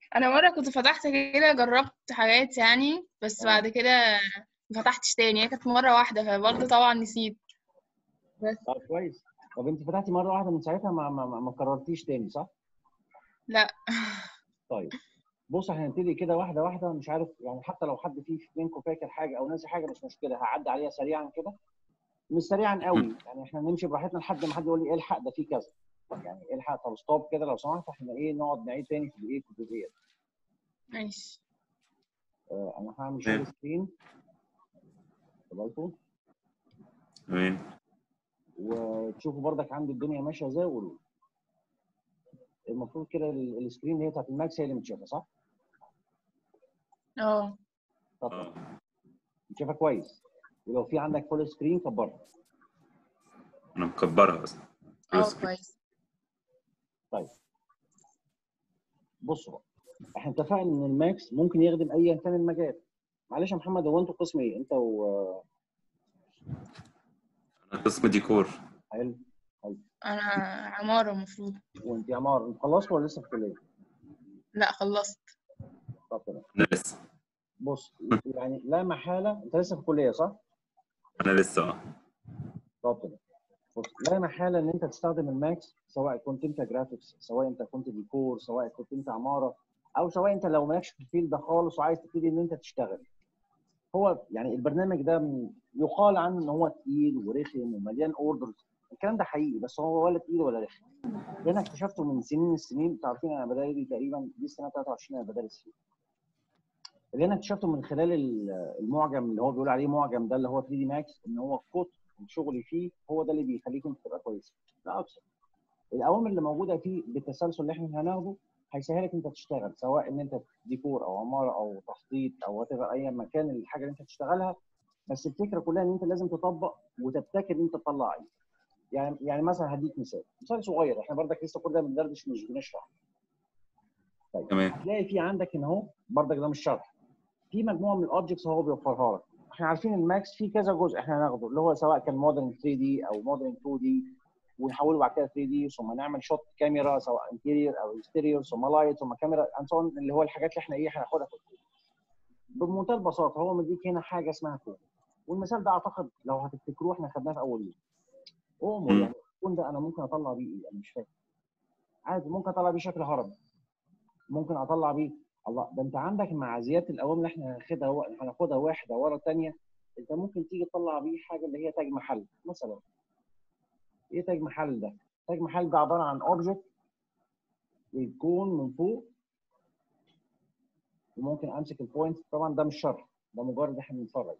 انا مره كنت فتحت كده، جربت حاجات يعني، بس بعد كده ما فتحتش تاني. هي كانت مره واحده، فبرضه طبعا نسيت. بس طب كويس. طب انت فتحتي مره واحده من ساعتها ما كررتيش تاني صح؟ لا. طيب بص، هنبتدي كده واحده واحده. مش عارف يعني، حتى لو حد منكم فاكر حاجه او ناسي حاجه مش مشكله، هعدي عليها سريعا كده. مش سريعا قوي يعني، احنا نمشي براحتنا لحد ما حد يقول لي الحق ده في كذا، يعني الحق. طب ستوب كده لو سمحت، احنا ايه نقعد نعيد تاني في الايه في الجزئيه. ماشي. انا هعمل شير سكرين بالكم، تمام. وتشوفوا بردك عندي الدنيا ماشيه ازاي. المفروض كده السكرين اللي هي بتاعت الماكس هي اللي متشافه صح؟ اه. طب متشافه كويس. ولو في عندك فول سكرين كبرها. انا مكبرها اصلا. كويس. طيب بصوا بقى، احنا اتفقنا ان الماكس ممكن يخدم ايا كان المجال. معلش يا محمد، هو انتوا قسم ايه؟ انت انا قسم ديكور. حلو. انا عماره المفروض. وانت يا عمار، انت خلصت ولا لسه في الكليه؟ لا، خلصت. طب تمام. انا لسه. بص يعني لا محاله، انت لسه في الكليه صح؟ انا لسه طب تمام. بص، لا محاله ان انت تستخدم الماكس، سواء كنت انت جرافيكس، سواء انت كنت ديكور، سواء كنت انت عماره، او سواء انت لو مالكش في الفيلد ده خالص وعايز تبتدي ان انت تشتغل. هو يعني البرنامج ده يقال عنه ان هو تقيل ورخم ومليان اوردرز. الكلام ده حقيقي، بس هو ولا تقيل ولا رخم. اللي انا اكتشفته من سنين السنين، انتوا عارفين انا بدأت تقريبا دي السنه 23 انا بدرس فيه. اللي انا اكتشفته من خلال المعجم اللي هو بيقول عليه معجم ده، اللي هو 3 دي ماكس، ان هو كتر الشغل فيه هو ده اللي بيخليك انت تبقى كويس. لا اكثر. الاوامر اللي موجوده فيه بالتسلسل اللي احنا هناخده هيسهلك انت تشتغل، سواء ان انت ديكور او عماره او تخطيط او وات ايفر، اي مكان الحاجه اللي انت تشتغلها. بس الفكره كلها ان انت لازم تطبق وتبتكر ان انت تطلع ايه. يعني مثلا هديك مثال صغير، احنا برضك لسه كل ده بندردش مش بنشرح. طيب تمام. هتلاقي في عندك هنا اهو، برضك ده مش شرح، في مجموعه من الاوبجكتس هو بيوفرها لك. احنا عارفين الماكس فيه كذا جزء احنا هناخده، اللي هو سواء كان موديلنج 3 دي او موديلنج 2 دي، ونحوله بعد كده 3 دي، ثم نعمل شوت كاميرا سواء انتيريور او اكستيريور، ثم لايت، ثم كاميرا اند اللي هو الحاجات اللي احنا ايه هناخدها في الكود. بمنتهى البساطه هو مديك هنا حاجه اسمها كون. والمثال ده اعتقد لو هتفتكروه احنا خدناه في اول يوم. يعني الكون ده انا ممكن اطلع بيه ايه؟ انا مش فاكر. عادي ممكن اطلع بيه شكل هرم، ممكن اطلع بيه. الله، ده انت عندك مع زياده الاوامر اللي احنا هناخدها واحده ورا الثانيه. انت ممكن تيجي تطلع بيه حاجه اللي هي تاج محل مثلا. ايه تاج محل ده؟ تاج محل ده عباره عن اوبجكت بيكون من فوق، وممكن امسك البوينت. طبعا ده مش شرح، ده مجرد احنا بنتفرج.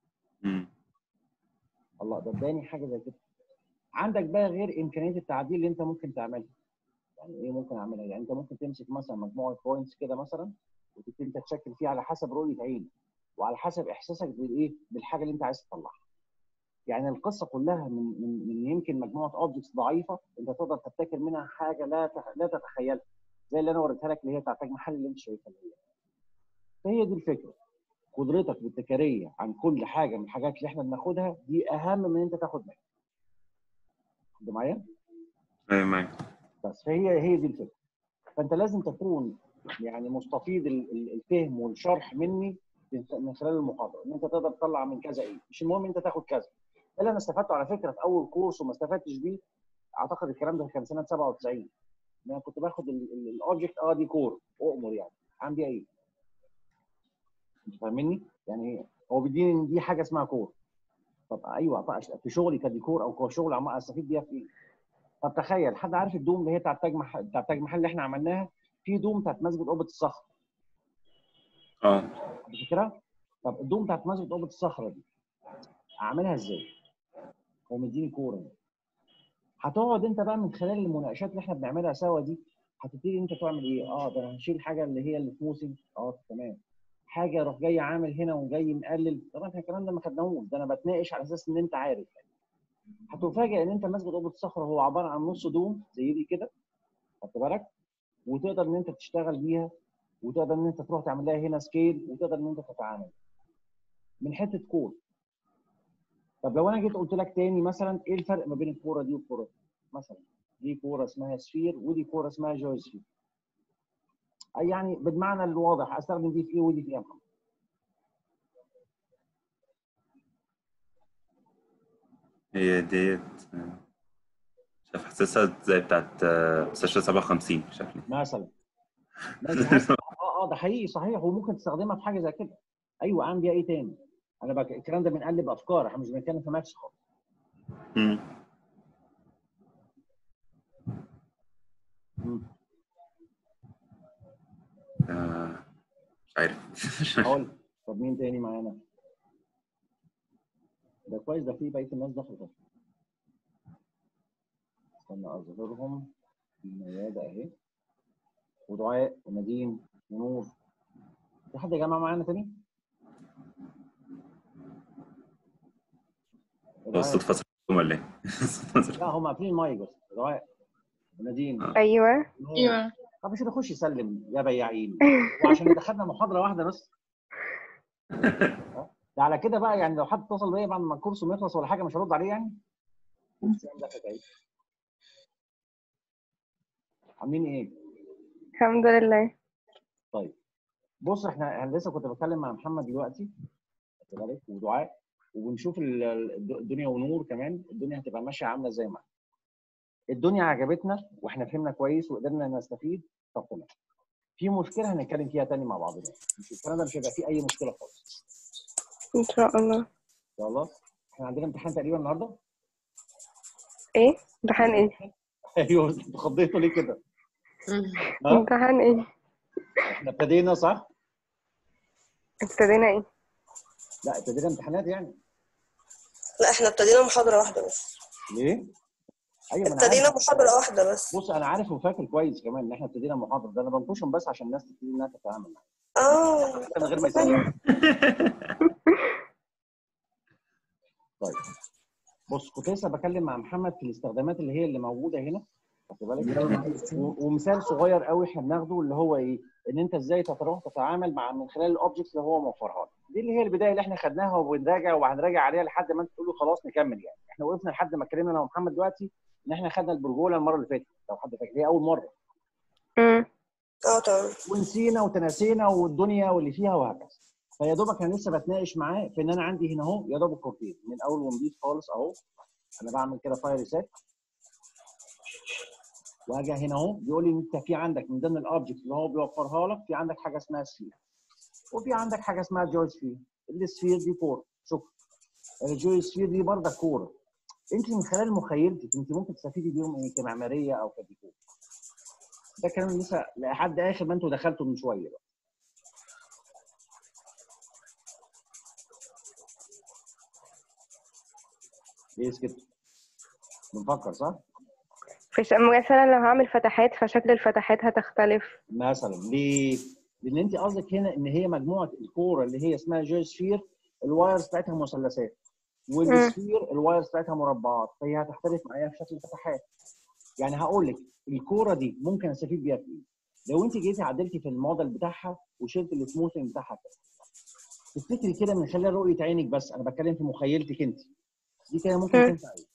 الله، ده اداني حاجه زي كده. عندك بقى غير امكانيه التعديل اللي انت ممكن تعملها. يعني ايه ممكن اعملها؟ يعني انت ممكن تمسك مثلا مجموعه بوينتس كده مثلا، وتبتدي انت تشكل فيها على حسب رؤيه عينك وعلى حسب احساسك بالايه بالحاجه اللي انت عايز تطلعها. يعني القصه كلها من يمكن مجموعه اوبجكتس ضعيفه انت تقدر تبتكر منها حاجه لا تتخيلها، زي اللي انا وريتها لك اللي هي بتاعت تاج محل اللي انت شايفها دي. فهي دي الفكره. قدرتك الابتكاريه عن كل حاجه من الحاجات اللي احنا بناخدها دي اهم من انت تاخد منها. انت معايا؟ ايوه معاك. بس هي دي الفكره. فانت لازم تكون يعني مستفيض الفهم والشرح مني من خلال المحاضره، ان انت تقدر تطلع من كذا ايه، مش المهم انت تاخد كذا. ده اللي انا استفدته على فكره في اول كورس وما استفدتش بيه. اعتقد الكلام ده كان سنه 97. انا كنت باخد الاوبجكت دي كور اؤمر يعني عندي ايه. انت فاهمني؟ يعني هو بيديني ان دي حاجه اسمها كور. طب ايوه، في شغلي كديكور او كشغل عم استفيد بيها في ايه؟ طب تخيل، حد عارف الدوم اللي هي بتاعت تاج محل اللي احنا عملناها؟ في دوم بتاعت مسجد قبه الصخر. فاكرها؟ طب الدوم بتاعت مسجد قبه الصخره دي اعملها ازاي؟ هو مديني كوره. هتقعد انت بقى من خلال المناقشات اللي احنا بنعملها سوا دي، هتبتدي انت تعمل ايه؟ ده انا هشيل حاجه اللي هي السموثنج. تمام. حاجه اروح جاي عامل هنا وجاي مقلل. طبعا احنا الكلام ده ما خدناهوش، ده انا بتناقش على اساس ان انت عارف. هتفاجئ ان انت مسجد قبه الصخره هو عباره عن نص دوم زي دي كده، خدت بالك؟ وتقدر ان انت تشتغل بيها، وتقدر ان انت تروح تعمل لها هنا سكيل، وتقدر ان انت تتعامل من حته كود. طب لو انا جيت قلت لك تاني مثلا ايه الفرق ما بين الكوره دي والكوره دي؟ مثلا دي كوره اسمها سفير ودي كوره اسمها جوي سفير. يعني بالمعنى الواضح استخدم دي في ايه ودي في ايه. هي ديت مش عارف، حاسسها زي بتاعت مستشفى 57 شكلي. مثلا ماشي ده حقيقي صحيح، وممكن تستخدمها في حاجه زي كده. ايوه اعمل بيها ايه تاني؟ انا بقى الكلام ده بنقلب افكار، احنا مش بنتكلم في ماكس خالص. مم. مش عارف. هقول لك. طب مين تاني معانا؟ ده كويس، ده في بقيه الناس دخلت. استنى اظهرهم. ميادة اهي، ودعاء ونادين ونور. في حد يا جماعه معانا تاني؟ هو الصوت فصل ولا ايه؟ لا هم قافلين المايك بس. دعاء ونادين ايوه. ونور. ايوه. طب مش نخش يسلم يا بياعين، وعشان دخلنا محاضره واحده بس. ده على كده بقى يعني لو حد اتصل بيا بعد ما الكورس ما يخلص ولا حاجه مش هرد عليه يعني. عاملين ايه؟ الحمد لله. طيب بص، احنا لسه كنت بتكلم مع محمد دلوقتي خد بالك ودعاء، وبنشوف الدنيا ونور كمان، الدنيا هتبقى ماشيه عامله ازاي معانا. الدنيا عجبتنا واحنا فهمنا كويس وقدرنا نستفيد. طب تمام، في مشكله هنتكلم فيها تاني مع بعضنا. مش الكلام ده مش هيبقى فيه اي مشكله خالص ان شاء الله. ان شاء الله. احنا عندنا امتحان تقريبا النهارده. ايه امتحان ايه؟ ايوه انتوا خضيتوا ليه كده؟ ها؟ امتحان ايه؟ احنا ابتدينا صح؟ ابتدينا ايه؟ لا ابتدينا امتحانات يعني. لا احنا ابتدينا محاضرة واحدة بس. ليه؟ ايوه ما انا ابتدينا عارف. محاضرة واحدة بس. بص انا عارف وفاكر كويس كمان ان احنا ابتدينا محاضره، ده انا بنكشهم بس عشان الناس تبتدي انها تتعامل معايا من غير ما يسالوا. طيب بص، كنت لسه بكلم مع محمد في الاستخدامات اللي هي اللي موجوده هنا واخد بالك، ومثال صغير قوي احنا بناخده اللي هو ايه، ان انت ازاي تروح تتعامل مع من خلال الاوبجكتس اللي هو موفرها لك. دي اللي هي البدايه اللي احنا خدناها وبنراجع وهنراجع عليها لحد ما انت تقول له خلاص نكمل. يعني احنا وقفنا لحد ما اتكلمنا انا ومحمد دلوقتي ان احنا خدنا البرجوله المره اللي فاتت لو حد فاكر، هي اول مره. تمام. ونسينا وتناسينا والدنيا واللي فيها وهكذا. فيا دوبك انا لسه بتناقش معاه في ان انا عندي هنا اهو يا دوب الكورتين من اول ونضيف خالص اهو. انا بعمل كده فايل ريسيت، واجي هنا اهو بيقول لي انت في عندك من ضمن الاوبجكتس اللي هو بيوفرها لك في عندك حاجه اسمها سفير، وفي عندك حاجه اسمها جوي سفير. السفير دي كوره، شوف الجوي سفير دي برضه كوره. انت من خلال مخيلتك انت ممكن تستفيدي بيهم ايه كمعماريه او كديكور. ده كلام لسه لحد اخر ما انتوا دخلتوا من شويه بقى. ليه سكت؟ بنفكر صح؟ مثلا لو هعمل فتحات فشكل الفتحات هتختلف مثلا ليه؟ لان انت قصدك هنا ان هي مجموعه الكوره اللي هي اسمها جوي سفير، الوايرز بتاعتها مثلثات، والسفير الوايرز بتاعتها مربعات، فهي هتختلف معايا في شكل الفتحات. يعني هقول لك الكوره دي ممكن استفيد بيها في ايه؟ لو انت جيتي عدلتي في الموديل بتاعها وشلت السموثنج بتاعها كده، تفتكري كده من خلال رؤيه عينك بس، انا بتكلم في مخيلتك انت، دي كده ممكن تنفع ايه؟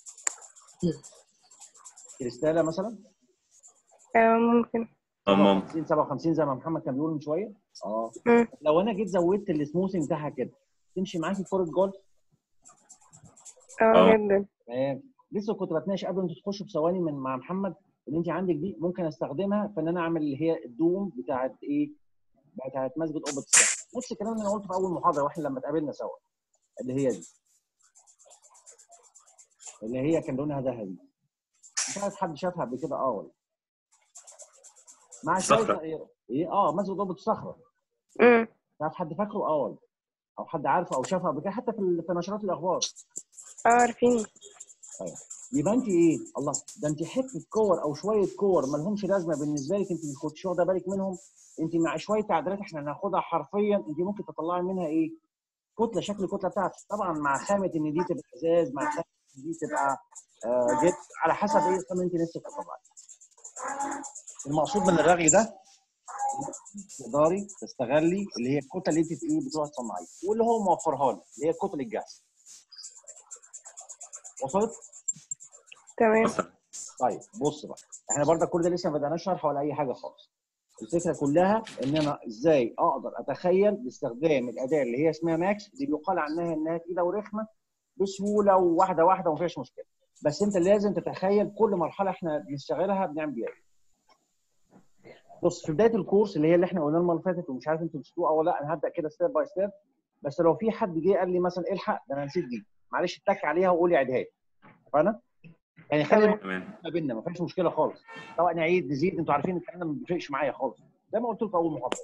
كريستاله مثلا؟ ممكن 57 57 زي ما محمد كان بيقول من شويه. لو انا جيت زودت السموثنج بتاعها كده تمشي معاكي كوره جولف؟ جدا. تمام. لسه كنت بتناقش قبل انتوا تخشوا بثواني مع محمد اللي انت عندك دي ممكن استخدمها في ان انا اعمل اللي هي الدوم بتاعت ايه؟ بتاعت مسجد قبه السقف. نفس الكلام اللي انا قلته في اول محاضره واحنا لما اتقابلنا سوا، اللي هي دي اللي هي كان لونها ذهبي. مش عارف حد شافها قبل كده ولا مع شويه تغيير ايه؟ مسجد قبه الصخره. مش عارف حد فاكره ولا او حد عارفه او شافها قبل كده حتى في نشرات الاخبار. عارفين. طيب يبقى انت ايه؟ الله، ده انت حته كور او شويه كور ما لهمش لازمه بالنسبه لك، انت ما كنتش واخده بالك منهم. انت مع شويه تعديلات احنا هناخدها حرفيا انت ممكن تطلعي منها ايه؟ كتله، شكل الكتله بتاعتك. طبعا مع خامه ان دي تبقى ازاز، مع خامه ان دي تبقى جلد، على حسب ايه الخامه انت نفسك تطلعيها. المقصود من الرغي ده تقدري تستغلي اللي هي الكتله اللي انت ايه بتروحي تصنعيها واللي هو موفرها لك اللي هي الكتل الجاهزه. وصلت؟ تمام. طيب بص بقى، احنا برضه كل ده لسه ما بدأناش شرح ولا اي حاجه خالص. الفكره كلها ان انا ازاي اقدر اتخيل باستخدام الاداه اللي هي اسمها ماكس، اللي بيقال عنها انها تقيله ورخمه بسهوله وواحده واحده وما فيهاش مشكله. بس انت لازم تتخيل كل مرحله احنا بنشتغلها بنعمل بيها ايه. بص، في بدايه الكورس اللي هي اللي احنا قلنا المره اللي فاتت، ومش عارف انتوا نسيتوها او لا، انا هبدا كده ستيب باي ستيب. بس لو في حد جه قال لي مثلا الحق ده انا نسيت دي، معلش اتك عليها وقول لي عيدها لي. فانا يعني خلي تمام. تمام. ما بيننا ما فيش مشكله خالص، سواء نعيد نزيد، انتوا عارفين الكلام ده ما بيفرقش معايا خالص، زي ما قلت لكم اول محاضره.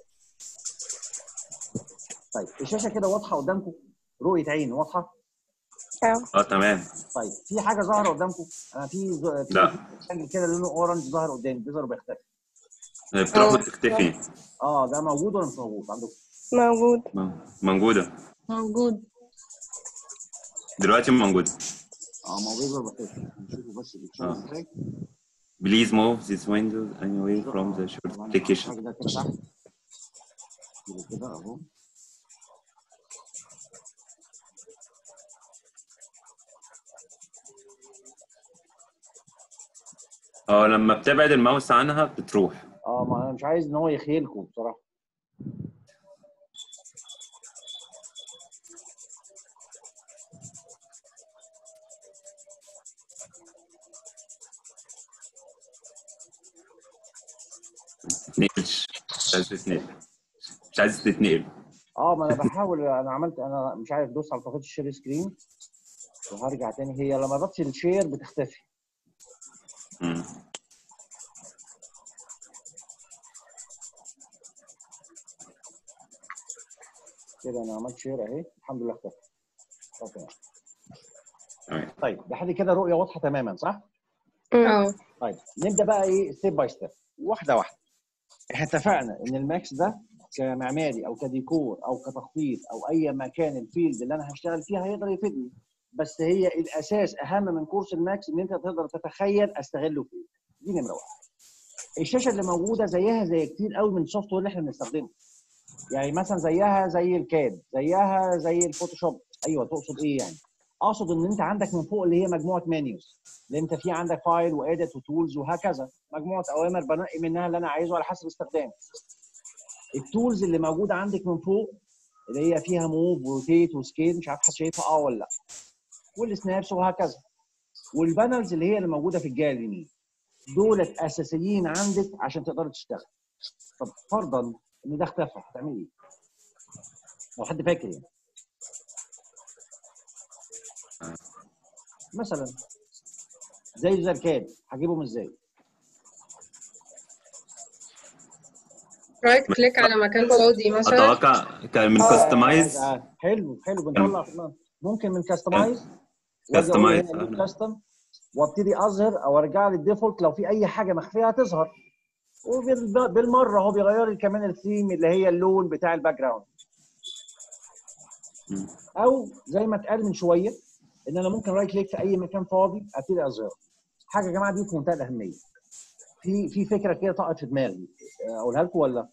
طيب الشاشه كده واضحه قدامكم؟ رؤيه عين واضحه؟ تمام. طيب في حاجه ظاهره قدامكم؟ انا في لا، ريكتانجل كده لونه اورنج ظاهر قدامي، بيظهر وبيختفي. بتروح وتختفي. ده موجود ولا مش موجود عندكم؟ موجود. موجودة موجود. دلوقتي، موجودة. موجود ولا بيختفي؟ نشوفه بس بيتشال ازاي. Please move this window away from the short application. الراجل ده كده تحت كده اهو. لما بتبعد الماوس عنها بتروح. ما انا مش عايز ان هو يخيلكم بصراحه. تتنقلش. مش عايز تتنقل. مش عايز تتنقل. ما انا بحاول، انا مش عارف، دوس على تفاصيل الشير سكرين وهرجع تاني. هي لما بفصل الشير بتختفي. كده انا عملت شير اهي، الحمد لله اختفى. طيب لحد كده رؤيه واضحه تماما صح؟ طيب نبدا بقى ايه ستيب باي ستيب، واحده واحده. احنا اتفقنا ان الماكس ده كمعماري او كديكور او كتخطيط او اي مكان الفيلد اللي انا هشتغل فيها هيقدر يفيدني. بس هي الاساس اهم من كورس الماكس ان انت تقدر تتخيل استغله فين. دي نمره واحد. الشاشه اللي موجوده زيها زي كتير قوي من السوفت وير اللي احنا بنستخدمه. يعني مثلا زيها زي الكاد، زيها زي الفوتوشوب. ايوه تقصد ايه يعني؟ اقصد ان انت عندك من فوق اللي هي مجموعه منيوز، اللي انت في عندك فايل واديت وتولز وهكذا، مجموعه اوامر بنقي منها اللي انا عايزه على حسب استخدامي. التولز اللي موجوده عندك من فوق اللي هي فيها موف وروتيت وسكيل، مش عارف حد شايفها ولا لا، والسنابس وهكذا. والبانلز اللي هي اللي موجوده في الجهه اليمين، دولت اساسيين عندك عشان تقدر تشتغل. طب فرضا ان ده اختفى هتعمل ايه؟ لو حد فاكر يعني. مثلا زي الزركان هجيبهم ازاي؟ رايت كليك على مكان فاضي مثلا. اتوقع كان من كاستمايز. حلو بنطلع ممكن من كاستمايز واجي اقول هنا ليه كاستم، وابتدي اظهر او ارجع للديفولت لو في اي حاجه مخفيه هتظهر. وبالمره هو بيغير لي كمان الثيم اللي هي اللون بتاع الباك جراوند. او زي ما اتقال من شويه ان انا ممكن رايت كليك في اي مكان فاضي ابتدي اظهره. حاجه يا جماعه دي في منتهى الاهميه. في فكره كده طاقت في دماغي اقولها لكم ولا؟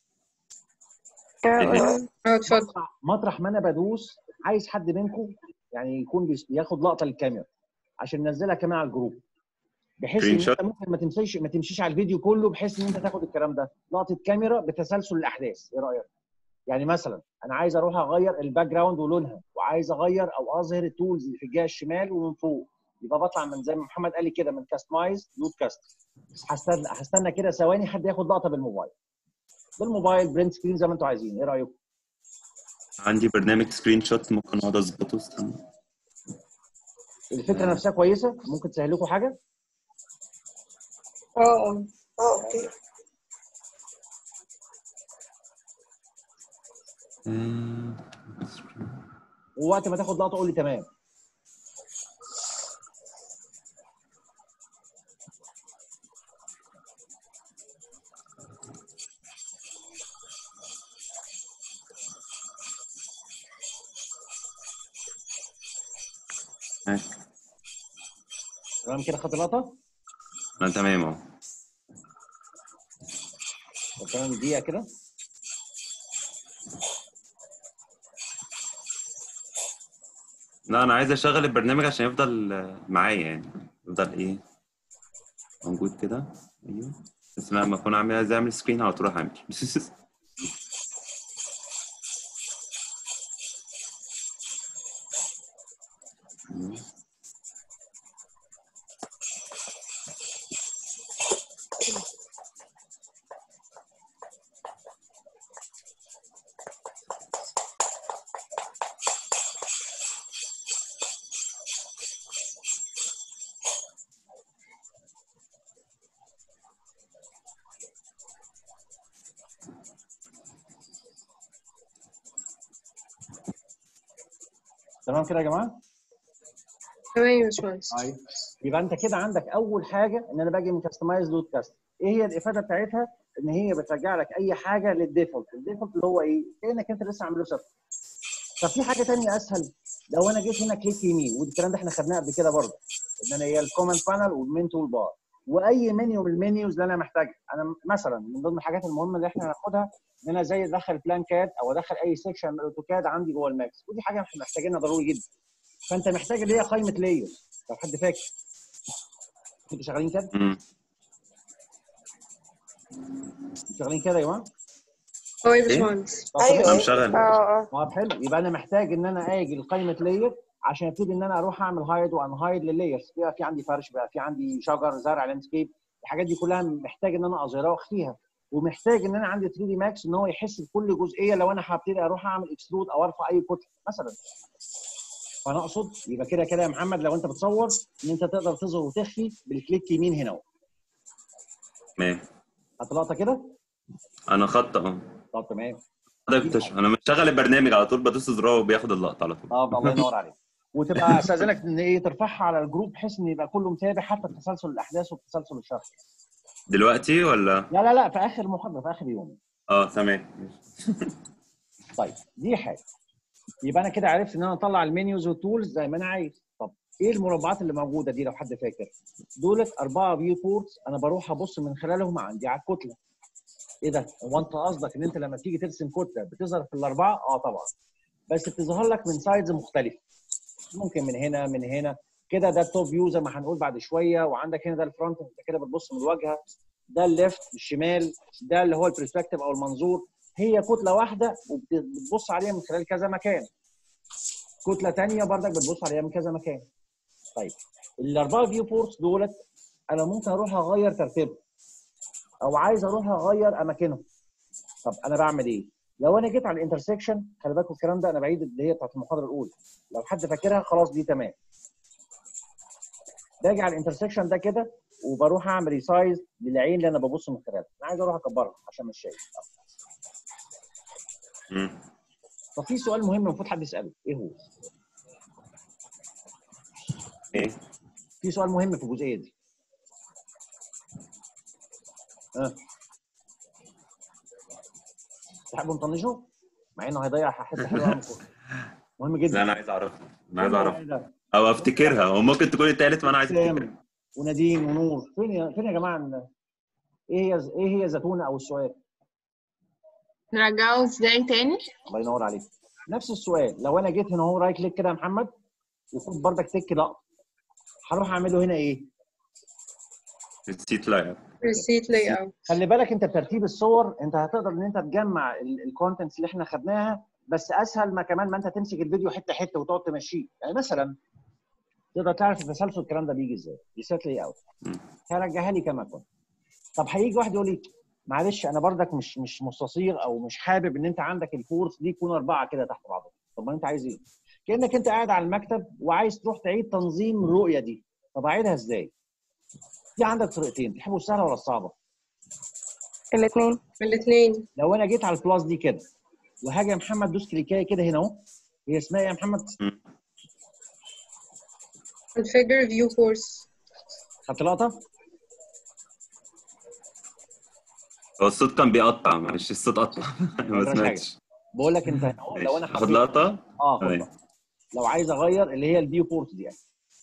اتفضل. مطرح ما انا بدوس عايز حد منكم يعني يكون بياخد لقطه للكاميرا عشان ننزلها كمان على الجروب، بحيث ان انت ممكن ما تمشيش على الفيديو كله، بحيث ان انت تاخد الكلام ده لقطه كاميرا بتسلسل الاحداث. ايه رايك؟ يعني مثلا انا عايز اروح اغير الباك جراوند ولونها، وعايز اغير او اظهر التولز اللي في الجهه الشمال ومن فوق، يبقى بطلع من زي ما محمد قال لي كده من كاستمايز لود كاست. هستنى كده ثواني حد ياخد لقطه بالموبايل برنت سكرين زي ما انتم عايزين. ايه رايكم؟ عندي برنامج سكرين شوت ممكن اقعد اظبطه. استنى. الفكره نفسها كويسه، ممكن تسهل لكم حاجه. اوكي. ووقت ما تاخد لقطه قول لي تمام. تمام كده خدت لقطه؟ تمام اهو. تمام دقيقه كده. لا، انا عايز اشغل البرنامج عشان يفضل معايا، يعني يفضل ايه موجود كده. ايوه بس لما اكون عايز اعمل سكرين على طول هعمل. تمام كده يا جماعه؟ تمام يا باشمهندس. طيب يبقى انت كده عندك اول حاجه ان انا باجي من كاستمايز لود كاست. ايه هي الافاده بتاعتها؟ ان هي بترجع لك اي حاجه للديفولت. الديفولت اللي هو ايه؟ كانك انت لسه عامله سيرش. طب في حاجه ثانيه اسهل، لو انا جيت هنا كليك يمين، والكلام ده احنا خدناه قبل كده برضه، ان انا هي الكوماند بانل والمين تول بار واي منيو من المنيوز اللي انا محتاجها. انا مثلا من ضمن الحاجات المهمه اللي احنا هناخدها ان انا زي ادخل بلان كاد او ادخل اي سيكشن من الاوتوكاد عندي جوه الماكس، ودي حاجه احنا محتاجينها ضروري جدا. فانت محتاج اللي هي قائمه لاير. لو حد فاكر انتوا شغالين كده؟ شغالين كده يا جماعه؟ اه يا ايه؟ باشمهندس. طب ايوه انا ايوه. مشغل. طب حلو، يبقى انا محتاج ان انا اجي لقائمه لاير عشان ابتدي ان انا اروح اعمل هايد وان هايد لللايرز. بقى في عندي فرش، بقى في عندي شجر، زرع، لاندسكيب، الحاجات دي كلها محتاج ان انا اظهرها واخفيها. ومحتاج ان انا عندي 3 دي ماكس ان هو يحس بكل جزئيه لو انا هبتدي اروح اعمل اكسترود او ارفع اي كتله مثلا. فانا اقصد يبقى كده كده يا محمد لو انت بتصور ان انت تقدر تظهر وتخفي بالكليك يمين هنا. تمام. هتلقطها كده؟ انا خط طب تمام. انا مشغل البرنامج على طول، بدوس زرار وبياخد اللقطه على طول. الله ينور عليك. وتبقى استاذنك ان ايه ترفعها على الجروب بحيث ان يبقى كله متابع حتى تسلسل الاحداث وتسلسل الشرح. دلوقتي ولا؟ لا في اخر محاضره في اخر يوم. تمام. طيب دي حاجه. يبقى انا كده عرفت ان انا اطلع المنيوز والتولز زي ما انا عايز. طب ايه المربعات اللي موجوده دي لو حد فاكر؟ دولت 4 فيو بورتس انا بروح ابص من خلالهم عندي على الكتله. ايه ده؟ هو انت قصدك ان انت لما تيجي ترسم كتله بتظهر في الاربعه؟ طبعا، بس بتظهر لك من سايدز مختلفه. ممكن من هنا من هنا كده. ده التوب فيو زي ما هنقول بعد شويه، وعندك هنا ده الفرونت، انت كده بتبص من الواجهه. ده الليفت الشمال، ده اللي هو البرسبكتيف او المنظور. هي كتله واحده وبتبص عليها من خلال كذا مكان. كتله ثانيه بردك بتبص عليها من كذا مكان. طيب الاربعه فيو بورتس دولت انا ممكن اروح اغير ترتيبهم او عايز اروح اغير اماكنهم. طب انا بعمل ايه؟ لو انا جيت على الانترسكشن، خلي بالكم الكلام ده انا بعيد اللي هي بتاعت المحاضره الاولى، لو حد فاكرها خلاص دي تمام. باجي على الانترسكشن ده كده وبروح اعمل ريسايز للعين اللي انا ببص من خلالها. انا عايز اروح اكبرها عشان مش شايف. طب في سؤال مهم المفروض حد يساله، ايه هو؟ ايه؟ في سؤال مهم في الجزئيه دي. تحبوا نطنشه؟ مع انه هيضيع حته حلوه قوي. مهم جدا. لا انا عايز اعرفها. او افتكرها، وممكن تكون اتقالت وانا عايز افتكرها. ونادين ونور فين يا جماعه؟ ايه هي زيتونه او السؤال؟ نرجعه ازاي تاني؟ الله ينور عليك. نفس السؤال لو انا جيت هنا اهو رايت كليك كده يا محمد وخد بردك تك لقطه، هروح اعمله هنا ايه؟ ريسيت لاي اوت. خلي بالك انت بترتيب الصور انت هتقدر ان انت تجمع الكونتنتس اللي احنا خدناها، بس اسهل ما كمان ما انت تمسك الفيديو حته حته وتقعد تمشيه. يعني مثلا تقدر تعرف التسلسل الكلام ده بيجي ازاي. ريسيت لاي اوت هرجعها لي كما كنت. طب هيجي واحد يقول لي معلش انا بردك مش مستصيغ او مش حابب ان انت عندك الفورس دي يكون 4 كده تحت بعضها. طب ما انت عايز ايه؟ كانك انت قاعد على المكتب وعايز تروح تعيد تنظيم الرؤيه دي. طب اعيدها ازاي؟ في عندك طريقتين، تحبوا السهله ولا الصعبه؟ الاثنين. لو انا جيت على البلاس دي كده وهاجي يا محمد دوس كليكايه كده هنا اهو، هي اسمها ايه يا محمد؟ configure view force. خدت لقطه؟ هو الصوت كان بيقطع، معلش الصوت قطع. ما سمعتش. بقول لك انت هنا لو انا اخد لقطه. خد لقطه. لو عايز اغير اللي هي الفيو بورت دي يعني.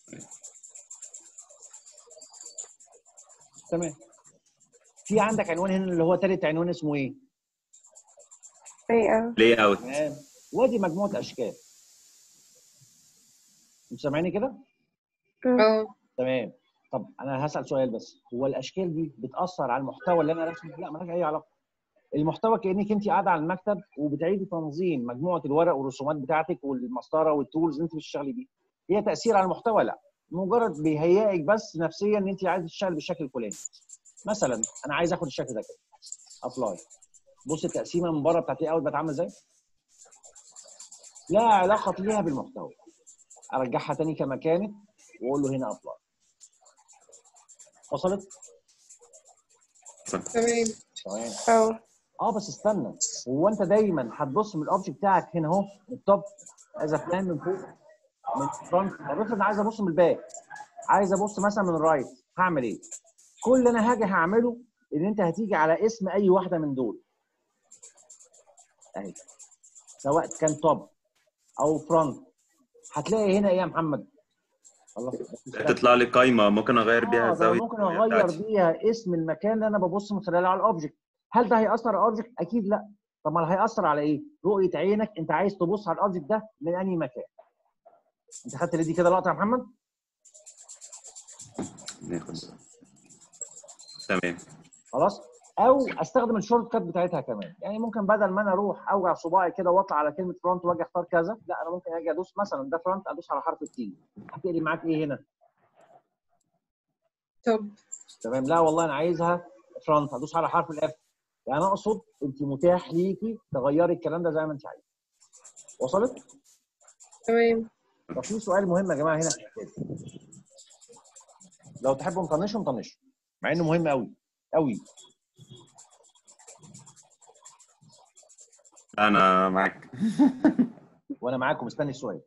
تمام. في عندك عنوان هنا اللي هو ثالث عنوان اسمه ايه؟ لاي اوت. تمام. وادي مجموعه اشكال. انتوا سامعيني كده؟ اه تمام. طب انا هسال سؤال بس، هو الاشكال دي بتاثر على المحتوى اللي انا راسمه؟ لا، مالهاش اي علاقه. المحتوى كانك انت قاعده على المكتب وبتعيدي تنظيم مجموعه الورق والرسومات بتاعتك والمسطره والتولز اللي انت بتشتغلي بيها. هي تاثير على المحتوى؟ لا، مجرد بيهيئك بس نفسيا ان انت عايزه تشتغلي بالشكل الفلاني. مثلا انا عايز اخد الشكل ده كده، ابلاي. بص التقسيمه من بره بتاعت الاول بتعمل ازاي؟ لا علاقه ليها بالمحتوى. ارجعها تاني كما كانت واقول له هنا ابلاي. وصلت؟ تمام. تمام. بس استنى، هو انت دايما هتبص من الاوبجكت بتاعك هنا اهو من التوب از بلان من فوق من الفرونت؟ طب افرض عايز ابص من الباك، عايز ابص مثلا من الرايت، هعمل ايه؟ كل اللي انا هعمله ان انت هتيجي على اسم اي واحده من دول اهي، سواء كان توب او فرونت. هتلاقي هنا ايه يا محمد؟ الله، تطلع لي قايمه ممكن اغير بيها ده الزاويه ممكن اغير بتاعتي. بيها اسم المكان اللي انا ببص من خلاله على الاوبجكت. هل ده هياثر على الاوبجكت؟ اكيد لا. طب ما هياثر على ايه؟ رؤيه عينك، انت عايز تبص على الاوبجكت ده من انهي مكان. انت خدت دي كده لقطه يا محمد؟ ناخد تمام. خلاص. او استخدم الشورت كات بتاعتها كمان، يعني ممكن بدل ما انا اروح اوجع صباعي كده واطلع على كلمه فرونت واجي اختار كذا، لا انا ممكن اجي ادوس مثلا ده فرونت، ادوس على حرف التي، هتقلب معاك ايه هنا؟ طب تمام. لا والله انا عايزها فرونت، هدوس على حرف الاف. يعني انا اقصد انت متاح ليكي تغيري الكلام ده زي ما انت عايزه. وصلت؟ تمام. طب في سؤال مهم يا جماعه هنا في الحكايه دي. لو تحبوا نطنشه نطنشه، مع انه مهم قوي قوي. انا معاك. وانا معاكم مستني السؤال.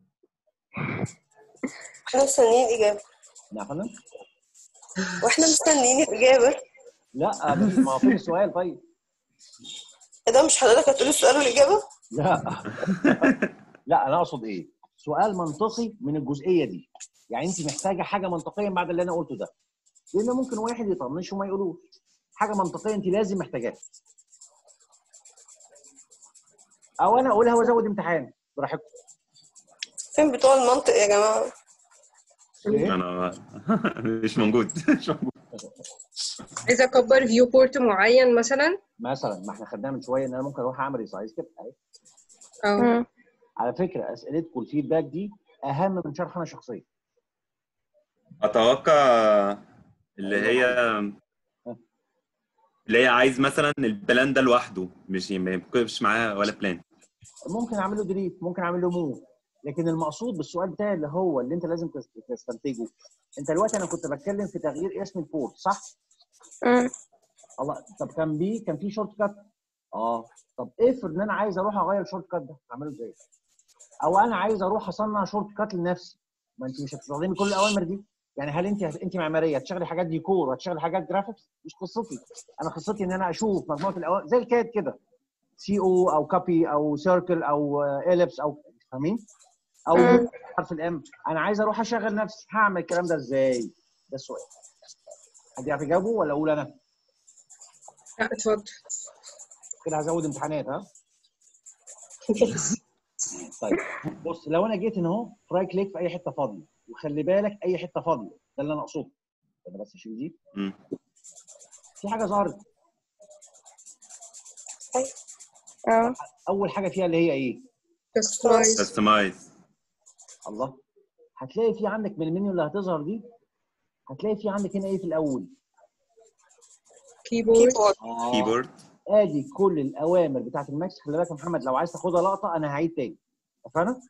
احنا مستنيين اجابه. نعم يا فندم؟ واحنا مستنيين الاجابه. لا ما هو فين السؤال طيب؟ ايه ده، مش حضرتك هتقول السؤال والاجابه؟ لا لا، انا اقصد ايه؟ سؤال منطقي من الجزئيه دي. يعني انت محتاجه حاجه منطقيه بعد اللي انا قلته ده، لان ممكن واحد يطنش وما يقولوش. حاجه منطقيه انت لازم محتاجاها، او انا اقولها وازود امتحان براحتكم. فين بتوع المنطق يا جماعه؟ انا مش موجود. عايزة أكبر فيو بورت معين مثلا. مثلا ما احنا خدناها من شويه ان انا ممكن اروح اعمل ريسايز كده اهي. على فكره اسئلتكم الفيدباك دي اهم من شرح انا شخصيا. اتوقع اللي هي عايز مثلا البلان ده لوحده، مش ما يبقاش معاه ولا بلان. ممكن اعمل له ديليت، ممكن اعمل له موف، لكن المقصود بالسؤال بتاعي اللي هو اللي انت لازم تستنتجه. انت دلوقتي انا كنت بتكلم في تغيير اسم البورت صح؟ الله. طب كان في شورت كات. طب افرض ان انا عايز اروح اغير الشورت كات ده، اعمله ازاي؟ او انا عايز اروح اصنع شورت كات لنفسي، ما انت مش هتستخدمي كل الاوامر دي. يعني هل انت معماريه هتشتغلي حاجات ديكور وهتشتغلي حاجات جرافيكس؟ مش قصتي. انا قصتي ان انا اشوف مجموعه الاوامر زي الكاد كده، سي او او كوبي او سيركل او اليبس او فاهمين؟ او حرف الام. انا عايز اروح اشغل نفسي، هعمل الكلام ده ازاي؟ ده السؤال. حد يعرف يجاوبه ولا اقول انا؟ لا اتفضل. كده هزود امتحانات ها؟ طيب بص، لو انا جيت هنا اهو رايت كليك في اي حته فاضيه، وخلي بالك اي حته فاضيه، ده اللي انا اقصده. انا بس اشيل دي. في حاجه ظهرت. اول حاجه فيها اللي هي ايه؟ كاستمايز. الله. هتلاقي في عندك من المنيو اللي هتظهر دي، هتلاقي في عندك هنا ايه في الاول؟ كيبورد. ادي كل الاوامر بتاعت الماكس. خلي بالك يا محمد لو عايز تاخدها لقطه انا هعيد تاني. اتفقنا؟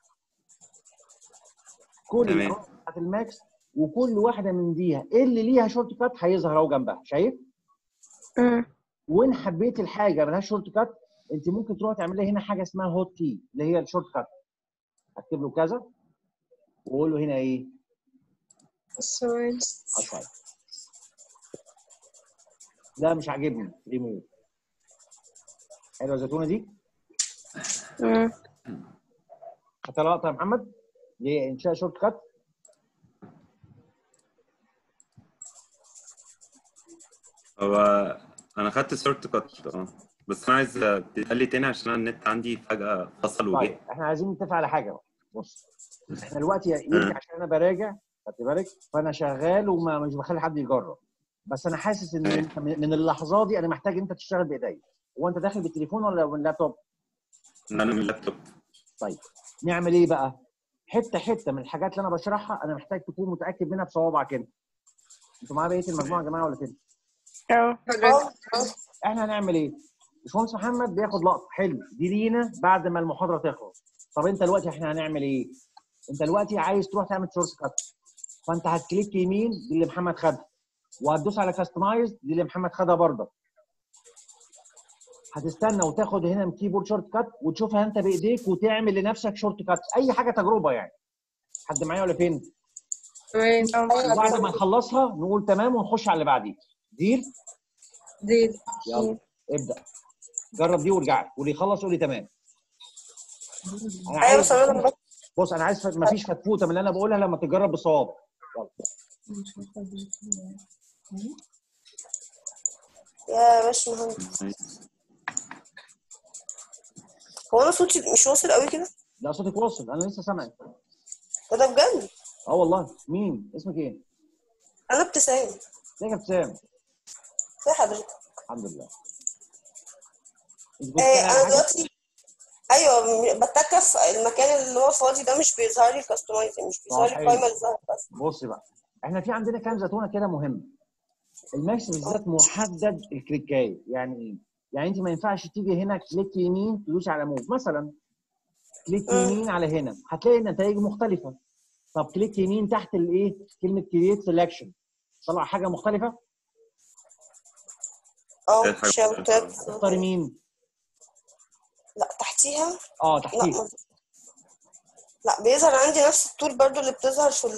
كل الاوامر بتاعت الماكس، وكل واحده من ديها اللي ليها شورت كات هيظهر اهو جنبها، شايف؟ وان حبيت الحاجه ملهاش شورت كات، انت ممكن تروح تعمل لها هنا حاجه اسمها هوت كي اللي هي الشورت كات. اكتب له كذا واقول له هنا ايه؟ اساين. لا مش عاجبني، ريموف. حلوه الزيتونه دي؟ خدتها لقطه يا محمد؟ لانشاء شورت كات. هو انا خدت شورت كات بس انا عايز تقول لي تاني عشان النت عندي فجأة فصل وجه. طيب احنا عايزين نتفق على حاجه بقى. بص احنا دلوقتي يمكن عشان انا براجع خدت بالك؟ فانا شغال وما مش بخلي حد يجرب، بس انا حاسس ان أيوة. انت من اللحظه دي انا محتاج انت تشتغل بايديا. هو انت داخل بالتليفون ولا باللابتوب؟ انا من اللابتوب. طيب نعمل ايه بقى؟ حته حته من الحاجات اللي انا بشرحها انا محتاج تكون متاكد منها بصوابعك انت. انتوا معايا بقيه المجموعه يا جماعه ولا كده؟ حضرتك احنا هنعمل ايه؟ باشمهندس محمد بياخد لقطه حلو دي لينا بعد ما المحاضره تخلص. طب انت دلوقتي احنا هنعمل ايه؟ انت دلوقتي عايز تروح تعمل شورت كات، فانت هتكليك يمين دي اللي محمد خدها، وهتدوس على كاستمايز دي اللي محمد خدها برضه. هتستنى وتاخد هنا من كيبورد شورت كات وتشوفها انت بايديك وتعمل لنفسك شورت كات، اي حاجه تجربه يعني. حد معايا ولا فين؟ تمام. وبعد ما نخلصها نقول تمام ونخش على اللي بعديه. ديل؟ دي يلا ابدا جرب دي وارجع لي، واللي يخلص يقول لي تمام. انا ايوه عايز بس انا لما بص انا عايز مفيش فتفوته من اللي انا بقولها لما تجرب بصوابك. يا باشمهندس، هو انا صوتي مش واصل قوي كده؟ لا صوتك واصل، انا لسه سامعك. ده بجد؟ اه والله. مين اسمك ايه؟ انا ابتسام. ازيك يا ابتسام؟ ازي حضرتك؟ الحمد لله. انت كنت بتعمل انا حاجه؟ دلوقتي ايوه بتكه في المكان اللي هو فاضي ده، مش بيظهر لي كاستمايز، مش بيظهر طب لي حلو. القايمه اللي ظهرت بس. بص بقى احنا في عندنا كام زتونه كده مهمه. الماكس بالذات محدد الكليكايه، يعني ايه؟ يعني انت ما ينفعش تيجي هنا كليك يمين تدوس على موف مثلا، كليك يمين على هنا هتلاقي النتائج مختلفه. طب كليك يمين تحت الايه؟ كلمه كرييت سelection طلع حاجه مختلفه. شاوتات. اختاري مين؟ لا تحتيها. تحتيها. لا بيظهر عندي نفس الطول برضو اللي بتظهر في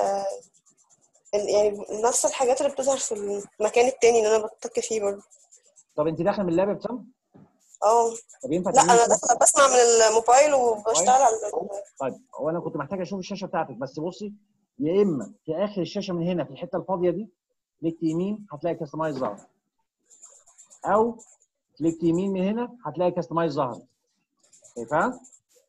يعني نفس الحاجات اللي بتظهر في المكان التاني اللي انا بتك فيه برضو. طب انت داخله من اللاب يا ابتسام؟ طب ينفع لا تعملي انا كده؟ داخله بسمع من الموبايل وبشتغل على طيب هو انا كنت محتاج اشوف الشاشه بتاعتك، بس بصي يا اما في اخر الشاشه من هنا في الحته الفاضيه دي كليك يمين هتلاقي كاستمايز ظهر، او كليك يمين من هنا هتلاقي كاستمايز ظهر. شايفها؟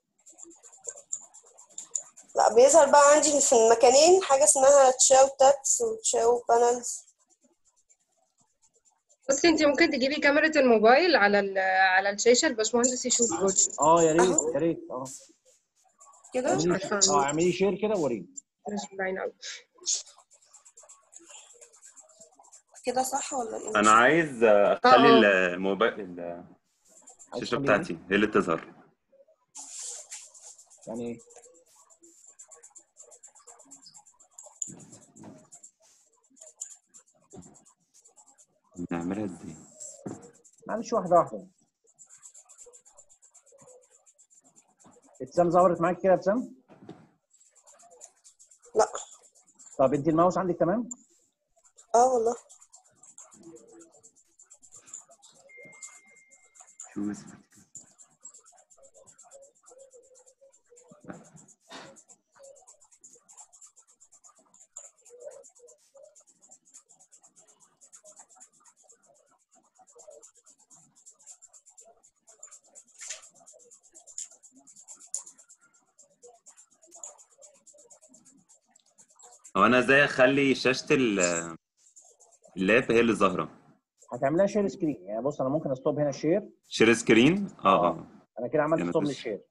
لا بيظهر بقى عندي في المكانين حاجه اسمها تشاو تاتس وتشاو بانلز. بصي انت ممكن تجيبي كاميرا الموبايل على الشاشه الباشمهندس يشوف برضه. يا ريت يا ريت. كده اعملي شير كده ووريني. مش باين قوي. كده صح ولا ايه؟ انا عايز اخلي الموبايل الشاشه بتاعتي هي اللي تظهر. يعني ايه؟ نعملها ازاي؟ معلش واحده واحده. ابتسام ظهرت معاك كده يا ابتسام؟ لا. طب انت الماوس عندك تمام؟ والله. هو انا ازاي اخلي شاشه اللاب هي اللي ظاهره؟ هتعملها شير سكرين. يعني بص انا ممكن استوب هنا الشير. شير سكرين؟ انا كده عملت يعني ستوب للشير.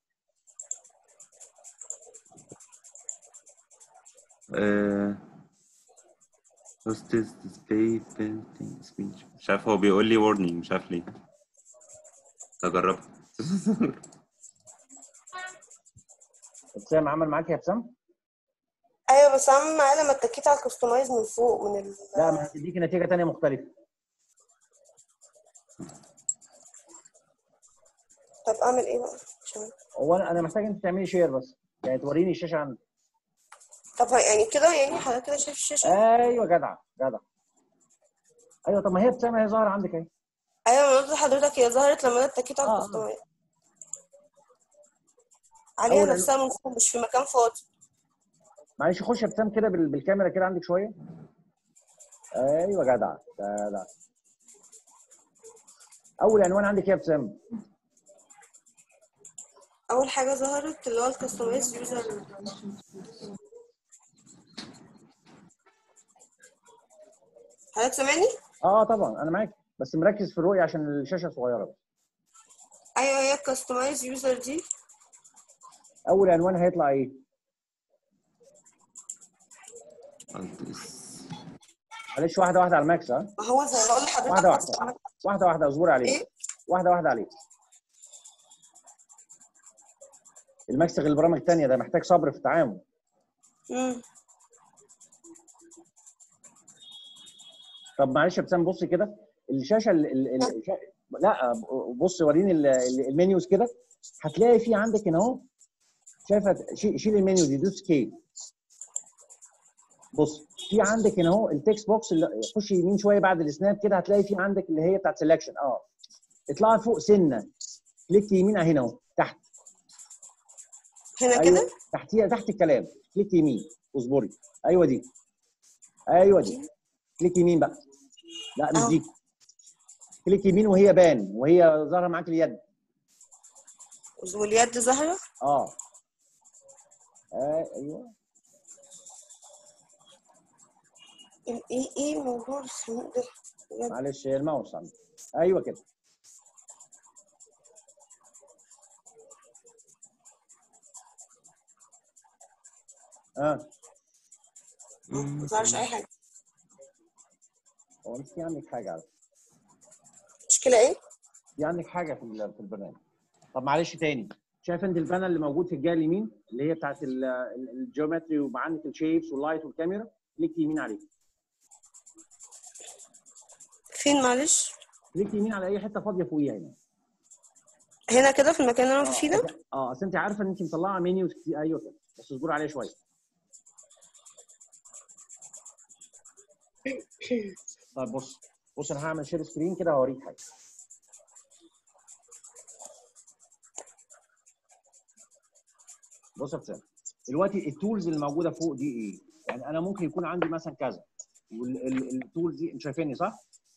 هوستس ديسبلاي بينتنج سبيتش، مش عارف هو بيقول لي warning مش عارف ليه. هجربها. ابتسام عمل معاك يا ابتسام؟ ايوه بس عامل معايا لما اتكيت على الكستمايز من فوق من لا ما هتديكي نتيجه ثانيه مختلفه. طب اعمل ايه بقى؟ هو انا محتاج انت تعملي شير بس، يعني توريني الشاشه عندك. طب يعني كده، يعني حضرتك كده شايف الشاشه؟ ايوه جدع جدع. ايوه طب ما هي ابتسامه هي ظاهره عندك اهي. ايوه انا قلت لحضرتك هي ظهرت لما انا اتكيت على الكستمايز. عليها نفسها من فوق مش في مكان فاضي. معلش خش يا ابتسام كده بالكاميرا كده عندك شويه. ايوه جدع جدع. اول عنوان عندك ايه يا ابتسام؟ اول حاجه ظهرت اللي هو الكستمايز يوزر. حضرتك سامعني؟ طبعا انا معاك، بس مركز في الرؤيه عشان الشاشه صغيره. ايوه هي كاستمايز يوزر دي. اول عنوان هيطلع ايه؟ معلش واحده واحده على الماكس. ما هو زي ما اقول لحضرتك واحده واحده اصبري عليه. ايه؟ واحده عليه. الماكس غير البرامج الثانيه، ده محتاج صبر في التعامل. طب معلش يا ابتسام بصي كده الشاشه لا بصي وريني المنيوز كده. هتلاقي في عندك هنا اهو، شايفه؟ شيل المنيو دي، دوس كي. بص في عندك هنا اهو التكست بوكس اللي خش يمين شويه بعد السناب كده، هتلاقي في عندك اللي هي بتاعت سelection. اطلعي فوق سنه، كليك يمين هنا اهو تحت. هنا أيوة. كده؟ تحتيها تحت الكلام، كليك يمين واصبري. ايوه دي. كليك يمين بقى. لا مش دي. كليك يمين وهي بان، وهي ظاهره معاك اليد. واليد ظاهره؟ ايوه. ايه الموضوع الخنوق ده؟ معلش الماوس عندي. ايوه كده. ما ظهرش اي حاجه. هو انت في عندك حاجه على مشكله ايه؟ في عندك حاجه في البرنامج. طب معلش تاني، شايف انت البانل اللي موجود في الجهه اليمين اللي هي بتاعت الجيومتري وعندك الشيبس واللايت والكاميرا؟ كليك يمين عليه. فين معلش؟ كليك يمين على اي حته فاضيه فوقيها هنا. هنا كده في المكان اللي انا فيه ده؟ اصل انت عارفه ان انت مطلعه منيوز كتير. ايوه كده، بس اصبري عليه شويه. طيب بص انا هعمل شير سكرين كده هوريك حاجه. بص يا ابتسام، دلوقتي التولز اللي موجوده فوق دي ايه؟ يعني انا ممكن يكون عندي مثلا كذا، والتولز دي انت شايفاني صح؟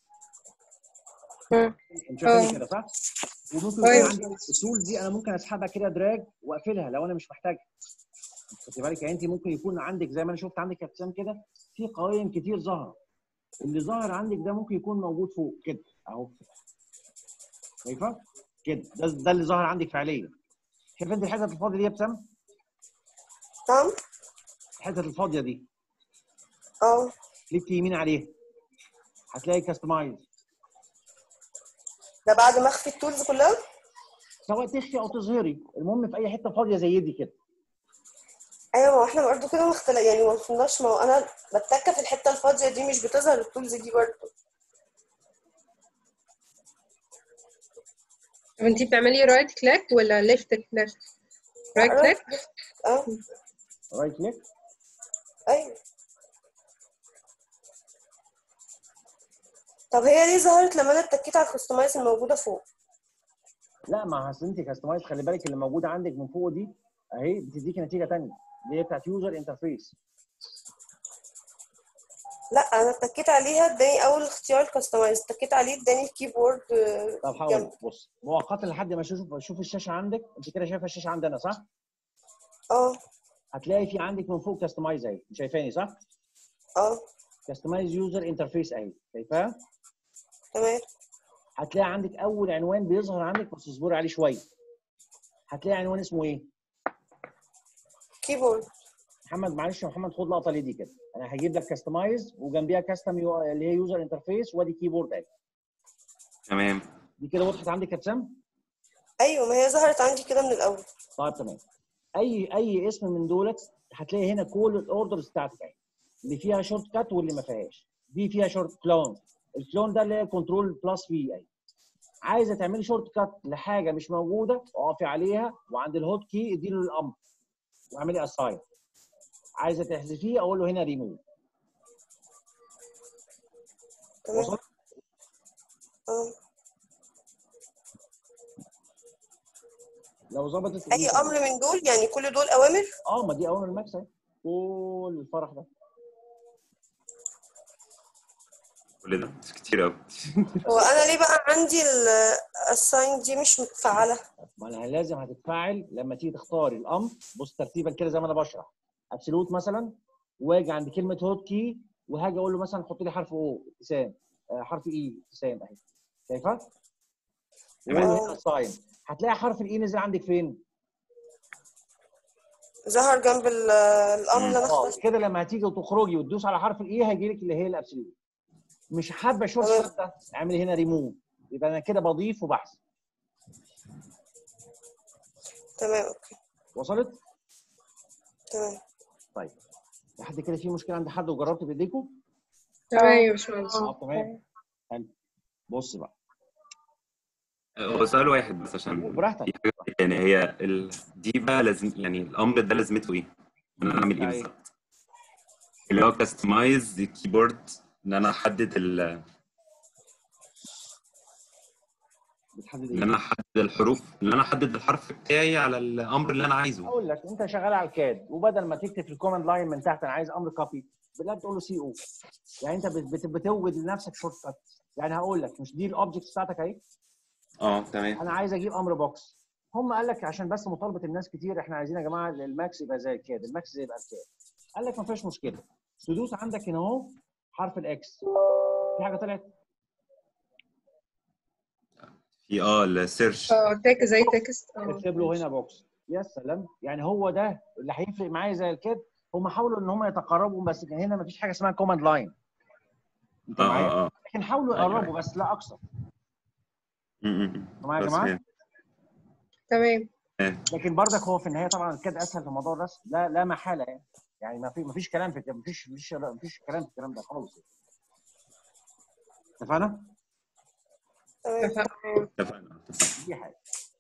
انت شايفاني كده صح؟ وممكن يكون عندي التولز دي انا ممكن اسحبها كده دراج واقفلها لو انا مش محتاجها. خدي بالك، يعني انت ممكن يكون عندك زي ما انا شفت عندك يا ابتسام كده في قوائم كتير ظاهره. اللي ظاهر عندك ده ممكن يكون موجود فوق كده اهو. شايفه؟ كده ده اللي ظاهر عندك فعليا. شايف انت الحته الفاضيه دي يا ابتسام؟ نعم. الحته الفاضيه دي. كليك يمين عليها. هتلاقي كاستمايز. ده بعد ما اخفي التولز كلها؟ سواء تخفي او تظهري، المهم في اي حته فاضيه زي دي كده. ايوه، ما احنا برضه كده يعني ما وصلناش. ما هو انا بتكه في الحته الفاضيه دي، مش بتظهر التولز دي برضه. طب انتي بتعملي رايت كليك ولا ليفت كليك؟ رايت كليك؟ رايت كليك؟ ايوه. طب هي ليه ظهرت لما انا اتكيت على الكستمايز الموجوده فوق؟ لا، ما اصل انت كاستمايز خلي بالك اللي موجوده عندك من فوق دي اهي بتديكي نتيجه ثانيه اللي هي بتاعت يوزر انترفيس. لا، انا اتكيت عليها اداني اول اختيار الكستمايز، اتكيت عليه اداني الكيبورد. طب حاول بص مؤقتا لحد ما اشوف الشاشه عندك. انت كده شايفه الشاشه عندنا صح؟ هتلاقي في عندك من فوق كاستمايز اهي، شايفاني صح؟ كاستمايز يوزر انترفيس اهي، شايفاها؟ تمام. هتلاقي عندك اول عنوان بيظهر عندك، بس اصبري عليه شويه. هتلاقي عنوان اسمه ايه؟ كيبورد. محمد معلش يا محمد، خد لقطه لدي كده. انا هجيب لك كاستمايز وجنبيها كاستم اللي هي يوزر انترفيس، وادي كيبورد اهي. تمام. دي كده وضحت عندك يا ابتسام؟ ايوه، ما هي ظهرت عندي كده من الاول. طيب تمام. اي اسم من دولت هتلاقي هنا كل الاوردرز بتاعتك اهي، اللي فيها شورت كات واللي ما فيهاش. دي فيها شورت كلون. الكلون ده اللي هي كنترول بلس في اهي. عايزه تعملي شورت كات لحاجه مش موجوده، اقفي عليها وعند الهوت كي اديله الامر واعملي اساين. عايزه تحذفيه اقول له هنا ريموف. تمام. لو ظبطت اي امر من دول يعني كل دول اوامر؟ ما دي اوامر الماكس اهي. كل الفرح ده كل ده كتير قوي. هو انا ليه بقى عندي الاساين دي مش متفعله؟ ما انا لازم هتتفاعل لما تيجي تختاري الامر. بص ترتيبا كده زي ما انا بشرح. ابسولوت مثلا، واجي عند كلمه هوت كي وهاجي اقول له مثلا حط لي حرف او ابتسام، حرف اي ابتسام اهي، شايفه؟ وقول له هنا ساين، هتلاقي حرف الاي نزل عندك فين؟ ظهر جنب الامر اللي انا اخترته. كده لما هتيجي وتخرجي وتدوس على حرف الاي هيجي لك اللي هي الابسوليوت. مش حابه شورت كات ده، اعملي هنا ريموف، يبقى انا كده بضيف وبحذف. تمام اوكي. وصلت؟ تمام. طيب لحد كده في مشكله عند حد وجربت بايديكم؟ تمام يا باشمهندس. تمام. حلو. بص بقى، هو سؤال واحد بس عشان براحتك. في حاجة يعني هي دي بقى لازم يعني الامر ده لازمته ايه؟ انا اعمل ايه بالظبط؟ اللي هو كاستمايز كيبورد، ان انا احدد بتحدد ان ايه؟ انا احدد الحروف، ان انا احدد الحرف بتاعي على الامر اللي انا عايزه. اقول لك انت شغال على الكاد، وبدل ما تكتب في الكوماند لاين من تحت انا عايز امر كوبي، بالله بتقول له سي او. يعني انت بتوجد لنفسك شورت كات. يعني هقول لك مش دي الاوبجكت بتاعتك اهي؟ تمام. انا عايز اجيب امر بوكس. هم قال لك عشان بس مطالبه الناس كتير احنا عايزين يا جماعه الماكس يبقى زي الكاد، الماكس زي يبقى الكاد. قال لك ما فيش مشكله، تدوس عندك هنا اهو حرف الاكس، في حاجه طلعت في السيرش زي تكست. اكتب له هنا بوكس. يا سلام، يعني هو ده اللي هيفرق معايا زي الكاد. هم حاولوا ان هم يتقربوا، بس هنا ما فيش حاجه اسمها كوماند لاين. انت معايا؟ لكن حاولوا يقربوا بس لا اكثر. معايا يا جماعه؟ تمام. لكن برضك هو في النهايه طبعا الكاد اسهل في موضوع الرسم، لا محاله يعني. يعني ما فيش كلام في مفيش كلام في الكلام ده خالص. اتفقنا؟ اتفقنا. دي حاجه.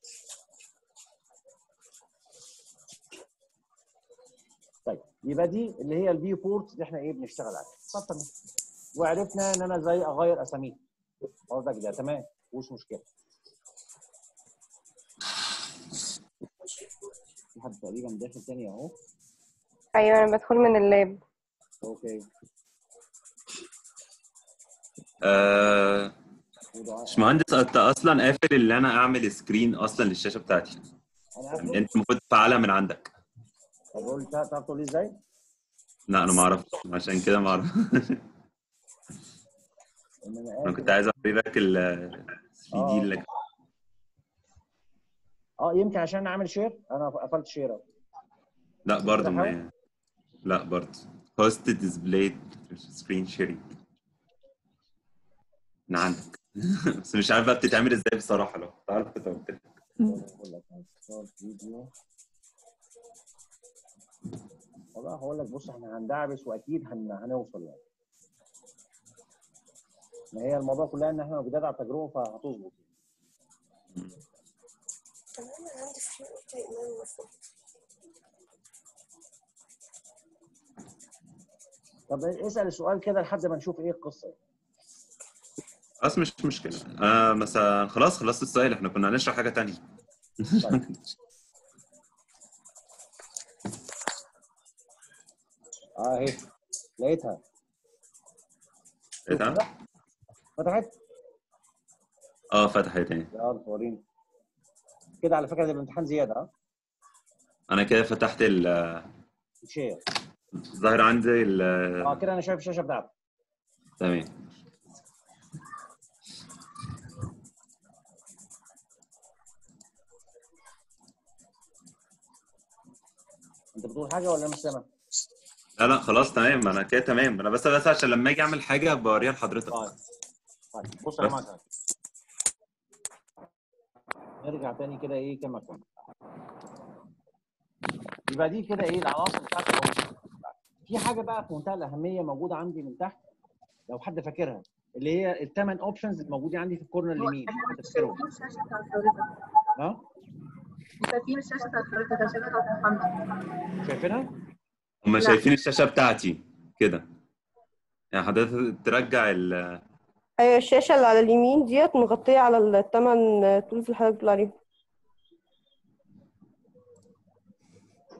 طيب يبقى دي اللي هي الفيو بورت اللي احنا بنشتغل عليها. طب تمام. وعرفنا ان انا ازاي اغير اساميها. برضك ده تمام، مفيش مشكله. في حد تقريبا داخل تاني اهو. ايوه انا بدخل من اللاب. اوكي. باشمهندس انت اصلا قافل اللي انا اعمل سكرين اصلا للشاشه بتاعتي. انت المفروض تفعلها من عندك. طب قول تعرف تقول لي ازاي؟ لا انا ما اعرفش، عشان كده ما اعرف. انا كنت عايز اوري لك ال 3 دي اللي يمكن عشان اعمل شير انا قفلت شير. لا برضه لا برضه هوست ديسبلاي سكرين شيرنج من عندك. بس مش عارف بقى بتتعمل ازاي بصراحه، لو تعرف كنت قلت لك. والله هقول لك بص احنا هندعبس واكيد هنوصل يعني. ما هي الموضوع كلها ان احنا جداد على التجربه فهتظبط. تمام. انا عندي في ايمان المفروض. طب اسال السؤال كده لحد ما نشوف ايه القصه. خلاص مش مشكله. مثلا خلاص خلصت السؤال، احنا كنا هنشرح حاجه ثانيه. طيب. اهي لقيتها. فتحت؟ فتحت اهي. يلا وريني كده. على فكره ده الامتحان زياده. انا كده فتحت الشير. ظاهر عندي كده انا شايف الشاشه بتاعتك. تمام. انت بتقول حاجه ولا مش سامع؟ لا خلاص تمام، انا كده تمام. انا بس عشان لما اجي اعمل حاجه بوريها لحضرتك. طيب بص يا جماعه، نرجع تاني كده كما كنا. يبقى دي كده العناصر بتاعت العنصر. في حاجه بقى في منتهى الاهميه موجوده عندي من تحت لو حد فاكرها، اللي هي الثمان اوبشنز الموجودين عندي في الكورنر اليمين. تفتكرهم؟ شايفين الشاشه بتاعت حضرتك يا شباب محمد؟ شايفينها؟ هم شايفين الشاشه بتاعتي كده. يعني حضرتك ترجع ايوه الشاشه اللي على اليمين ديت مغطيه على الثمان تولز اللي حضرتك بتقول عليهم.